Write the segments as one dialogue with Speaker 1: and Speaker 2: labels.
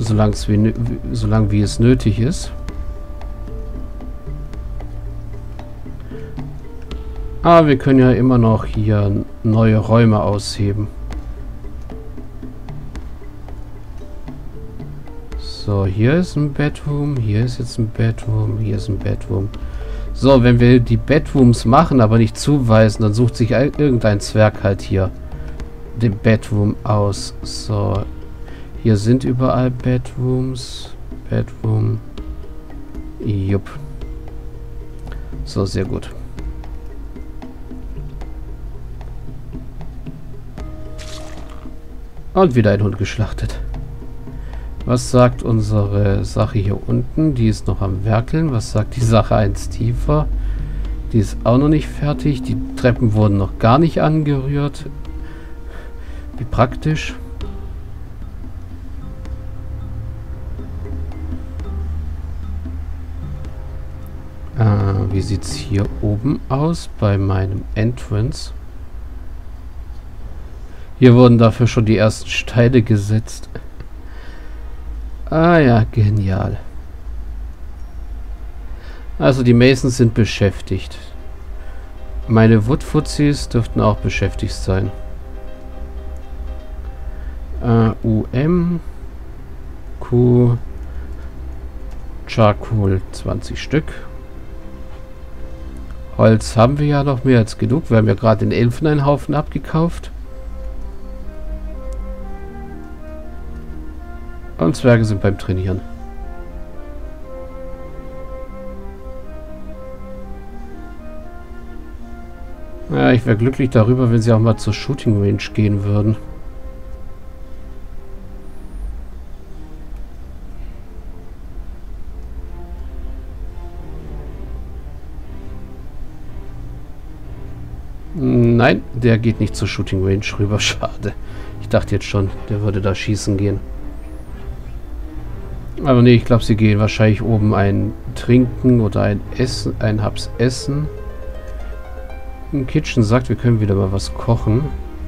Speaker 1: solange wie es nötig ist. Aber wir können ja immer noch hier neue Räume ausheben. So, hier ist ein Bedroom, hier ist jetzt ein Bedroom, hier ist ein Bedroom. So, wenn wir die Bedrooms machen, aber nicht zuweisen, dann sucht sich irgendein Zwerg halt hier den Bedroom aus. So, hier sind überall Bedrooms. Bedroom. Jupp. So, sehr gut. Und wieder ein Hund geschlachtet. Was sagt unsere Sache hier unten? Die ist noch am Werkeln. Was sagt die Sache eins tiefer? Die ist auch noch nicht fertig. Die Treppen wurden noch gar nicht angerührt. Wie praktisch. Wie sieht es hier oben aus bei meinem Entrance? Hier wurden dafür schon die ersten Steine gesetzt. Ah ja, genial. Also die Masons sind beschäftigt. Meine Woodfuzis dürften auch beschäftigt sein. UM Q Charcoal 20 Stück. Holz haben wir ja noch mehr als genug. Wir haben ja gerade den Elfeneinhaufen abgekauft. Und Zwerge sind beim Trainieren. Ja, ich wäre glücklich darüber, wenn sie auch mal zur Shooting Range gehen würden. Nein, der geht nicht zur Shooting Range rüber. Schade. Ich dachte jetzt schon, der würde da schießen gehen. Aber nee, ich glaube, sie gehen wahrscheinlich oben ein Trinken oder ein Essen, ein Haps Essen. Im Kitchen sagt, wir können wieder mal was kochen.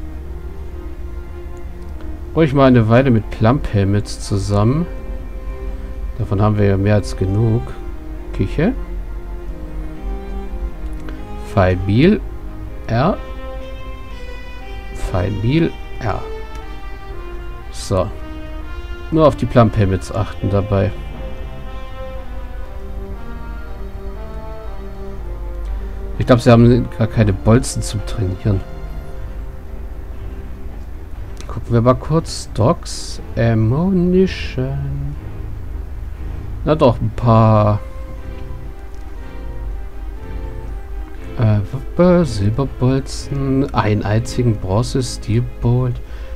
Speaker 1: Ruhig mal eine Weile mit Plump Helmets zusammen. Davon haben wir ja mehr als genug. Küche. Pfeilbiel R. Pfeilbiel R. So. Nur auf die Plump Helmets achten dabei. Ich glaube, sie haben gar keine Bolzen zum Trainieren. Gucken wir mal kurz. Stocks, Ammunition. Na doch, ein paar Silberbolzen, einen einzigen Bronze Steelbolt,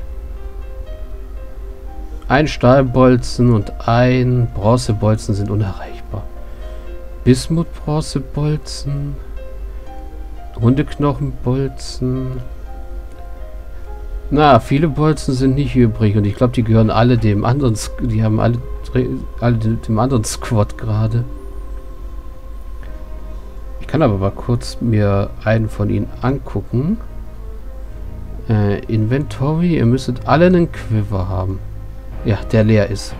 Speaker 1: ein Stahlbolzen und ein Bronzebolzen sind unerreichbar. Bismut Bronzebolzen, Hundeknochenbolzen. Na, viele Bolzen sind nicht übrig und ich glaube, die gehören alle dem anderen, die haben alle dem anderen Squad gerade. Ich kann aber mal kurz mir einen von ihnen angucken. Inventory, ihr müsstet alle einen Quiver haben. Ja, der leer ist.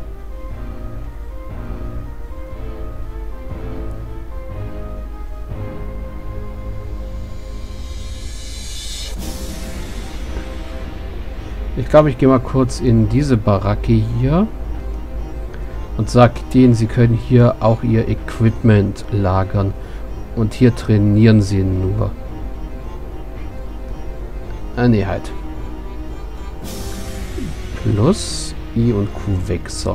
Speaker 1: Ich glaube, ich gehe mal kurz in diese Baracke hier und sage denen, sie können hier auch ihr Equipment lagern. Und hier trainieren sie nur. Ne, halt. Plus I und Q weg. So.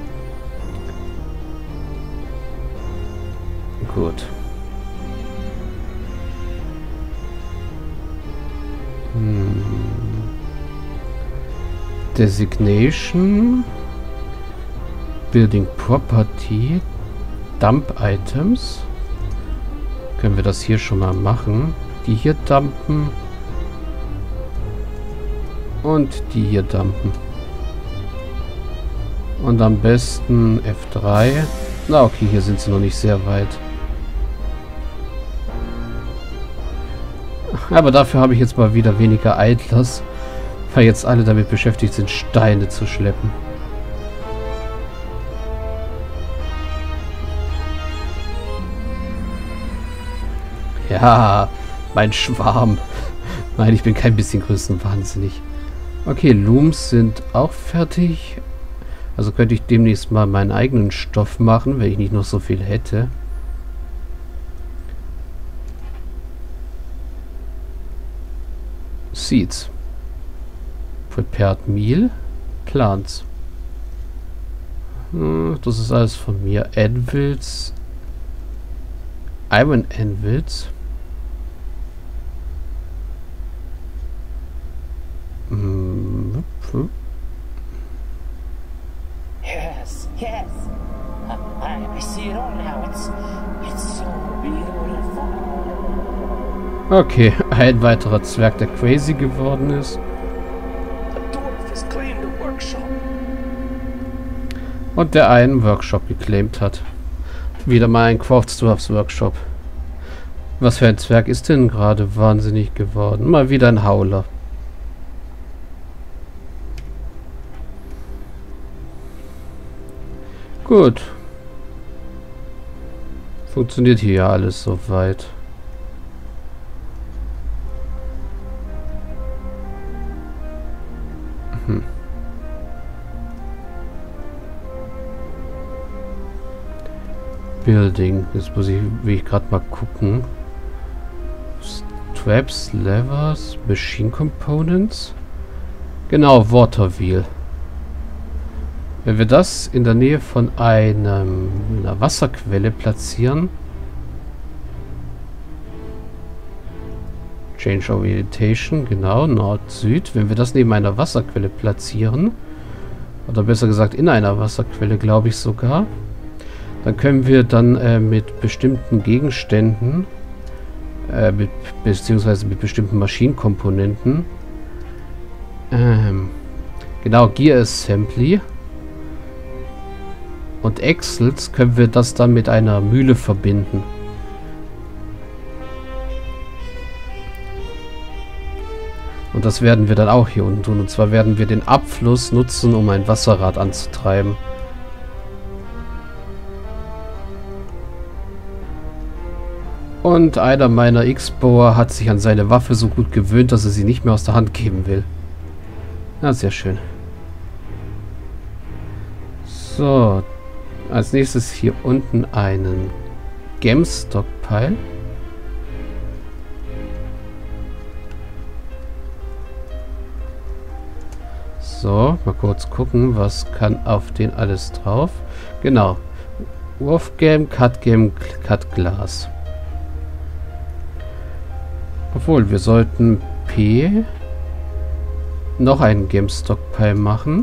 Speaker 1: Gut. Designation. Building Property. Dump Items. Können wir das hier schon mal machen. Die hier dumpen. Und die hier dumpen. Und am besten F3. Na okay, hier sind sie noch nicht sehr weit. Aber dafür habe ich jetzt mal wieder weniger Idlers. Weil jetzt alle damit beschäftigt sind, Steine zu schleppen. Ja, mein Schwarm. Nein, ich bin kein bisschen größenwahnsinnig. Okay, Looms sind auch fertig. Also könnte ich demnächst mal meinen eigenen Stoff machen, wenn ich nicht noch so viel hätte. Seeds. Prepared Meal. Plants. Das ist alles von mir. Anvils. Iron Anvils.
Speaker 2: Yes, yes. I see it all now. It's so beautiful.
Speaker 1: Okay, ein weiterer Zwerg, der crazy geworden ist.
Speaker 2: A dwarf has claimed a workshop.
Speaker 1: Und der einen Workshop geclaimt hat. Wieder mal ein Craftsdwarfs Workshop. Was für ein Zwerg ist denn gerade wahnsinnig geworden? Mal wieder ein Hauler. Gut. Funktioniert hier ja alles soweit. Building. Jetzt will ich gerade mal gucken. Straps, Levers, Machine Components. Genau, Water Wheel. Wenn wir das in der Nähe von einer Wasserquelle platzieren. Change Orientation, genau, Nord-Süd. Wenn wir das neben einer Wasserquelle platzieren, oder besser gesagt in einer Wasserquelle, glaube ich sogar, dann können wir dann mit bestimmten Gegenständen, beziehungsweise mit bestimmten Maschinenkomponenten, genau, Gear Assembly und Axles, können wir das dann mit einer Mühle verbinden. Und das werden wir dann auch hier unten tun. Und zwar werden wir den Abfluss nutzen, um ein Wasserrad anzutreiben. Und einer meiner X-Bower hat sich an seine Waffe so gut gewöhnt, dass er sie nicht mehr aus der Hand geben will. Na, sehr schön. So. Als nächstes hier unten einen Gem-Stockpile. So, mal kurz gucken, was kann auf den alles drauf. Genau. Wolfgam, Cutgam, Cutglass. Obwohl, wir sollten P noch einen Gem-Stockpile machen.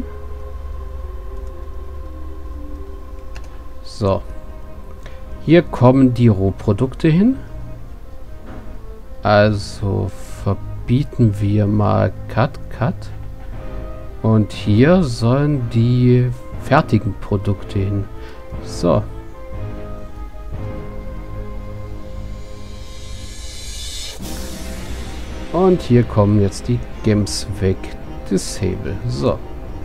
Speaker 1: So. Hier kommen die Rohprodukte hin. Also verbieten wir mal Cut. Und hier sollen die fertigen Produkte hin. So. Und hier kommen jetzt die Gems weg. Disable. So.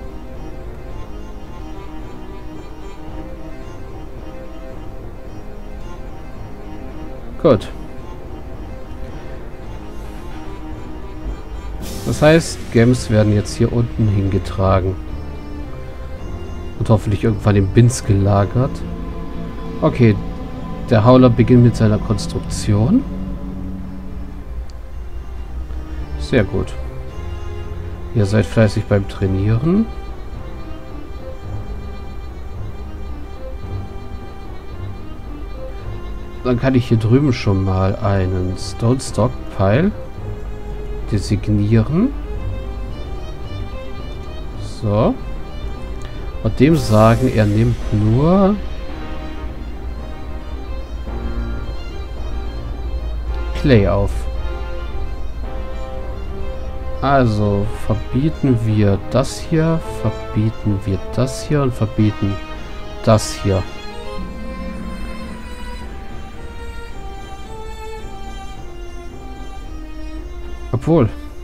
Speaker 1: Gut. Das heißt, Gems werden jetzt hier unten hingetragen. Und hoffentlich irgendwann im Bins gelagert. Okay. Der Hauler beginnt mit seiner Konstruktion. Sehr gut. Ihr seid fleißig beim Trainieren. Dann kann ich hier drüben schon mal einen Stone Stockpile designieren. So. Und dem sagen, er nimmt nur Clay auf. Also verbieten wir das hier, verbieten wir das hier und verbieten das hier. Obwohl.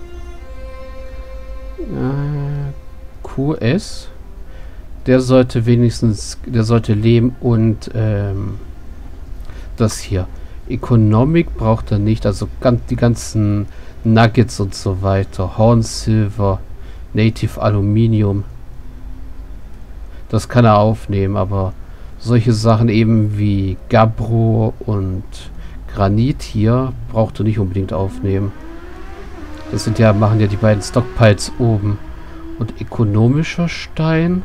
Speaker 1: QS. Der sollte wenigstens, der sollte Lehm und das hier. Economic braucht er nicht, also die ganzen Nuggets und so weiter. Horn Silver, Native Aluminium. Das kann er aufnehmen, aber solche Sachen eben wie Gabbro und Granit hier braucht er nicht unbedingt aufnehmen. Das sind ja, machen ja die beiden Stockpiles oben. Und ökonomischer Stein.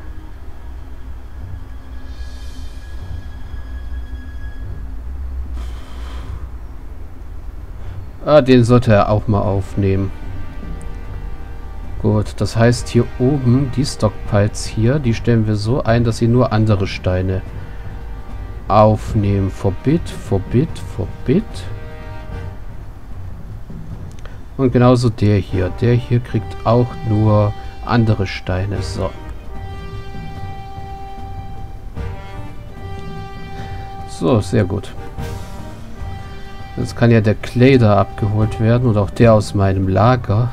Speaker 1: Ah, den sollte er auch mal aufnehmen. Gut, das heißt hier oben, die Stockpiles hier, die stellen wir so ein, dass sie nur andere Steine aufnehmen. Forbid, Forbid, Forbid. Und genauso der hier. Der hier kriegt auch nur andere Steine. So. So, sehr gut. Jetzt kann ja der Clay da abgeholt werden und auch der aus meinem Lager.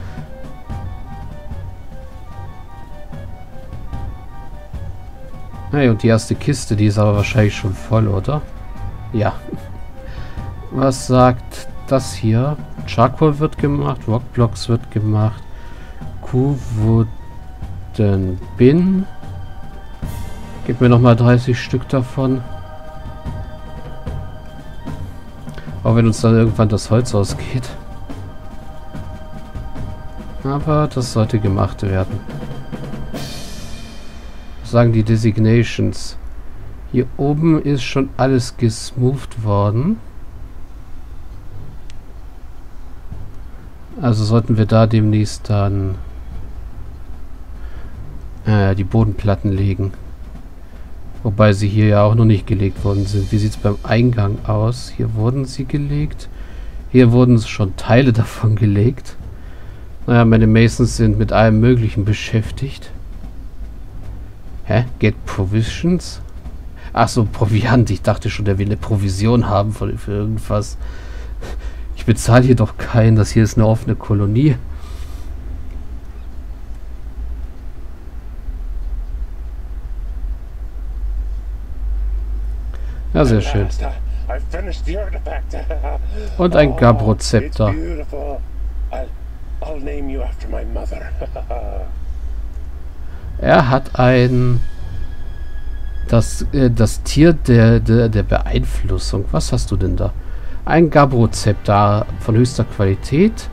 Speaker 1: Hey, und die erste Kiste, die ist aber wahrscheinlich schon voll, oder? Ja. Was sagt das hier? Charcoal wird gemacht, Rockblocks wird gemacht, Kuhwooden Bin. Gib mir nochmal 30 Stück davon. Auch wenn uns dann irgendwann das Holz ausgeht. Aber das sollte gemacht werden. Was sagen die Designations? Hier oben ist schon alles gesmoothed worden. Also sollten wir da demnächst dann die Bodenplatten legen. Wobei sie hier ja auch noch nicht gelegt worden sind. Wie sieht es beim Eingang aus? Hier wurden sie gelegt. Hier wurden schon Teile davon gelegt. Naja, meine Masons sind mit allem Möglichen beschäftigt. Hä? Get Provisions? Ach so, Proviant. Ich dachte schon, der will eine Provision haben für irgendwas. Ich bezahle hier doch keinen. Das hier ist eine offene Kolonie. Ja, sehr schön. Und ein Gabbro-Zepter. Er hat ein... Das Tier der Beeinflussung. Was hast du denn da? Ein Gabbro-Zepter von höchster Qualität.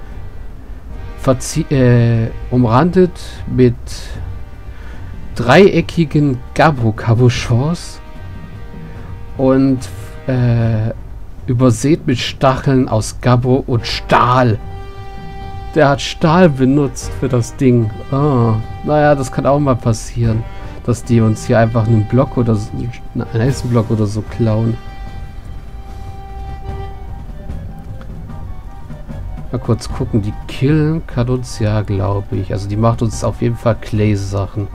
Speaker 1: Umrandet mit dreieckigen Gabbro-Cabochons. Und übersät mit Stacheln aus Gabbro und Stahl. Der hat Stahl benutzt für das Ding. Oh, naja, das kann auch mal passieren. Dass die uns hier einfach einen Block oder so, einen Eisenblock oder so klauen. Mal kurz gucken. Die killen kann uns ja, glaube ich. Also die macht uns auf jeden Fall Clay-Sachen.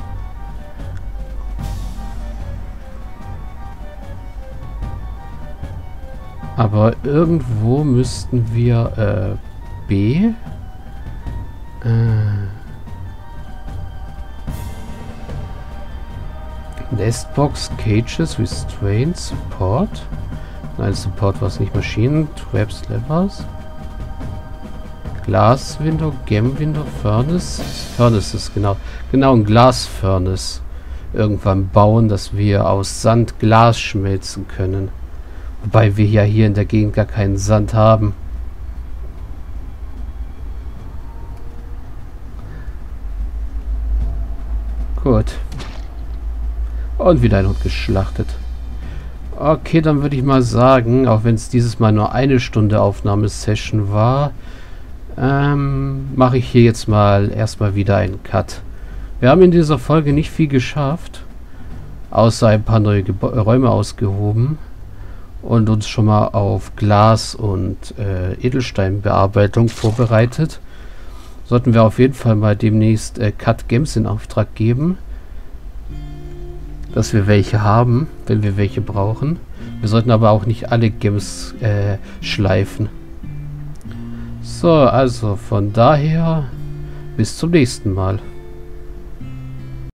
Speaker 1: Aber irgendwo müssten wir B. Nestbox, Cages, Restraint, Support. Nein, Support war es nicht. Maschinen, Traps, Levers. Glas Window, Gem Window, Furnace. Furnace ist genau. Genau, ein Glas Furnace. Irgendwann bauen, dass wir aus Sand Glas schmelzen können. Wobei wir ja hier in der Gegend gar keinen Sand haben. Gut. Und wieder ein Hund geschlachtet. Okay, dann würde ich mal sagen, auch wenn es dieses Mal nur eine Stunde Aufnahmesession war, mache ich hier jetzt mal erstmal wieder einen Cut. Wir haben in dieser Folge nicht viel geschafft, außer ein paar neue Räume ausgehoben und uns schon mal auf Glas- und Edelsteinbearbeitung vorbereitet. Sollten wir auf jeden Fall mal demnächst Cut Gems in Auftrag geben, dass wir welche haben, wenn wir welche brauchen. Wir sollten aber auch nicht alle Gems schleifen. So, also von daher bis zum nächsten Mal.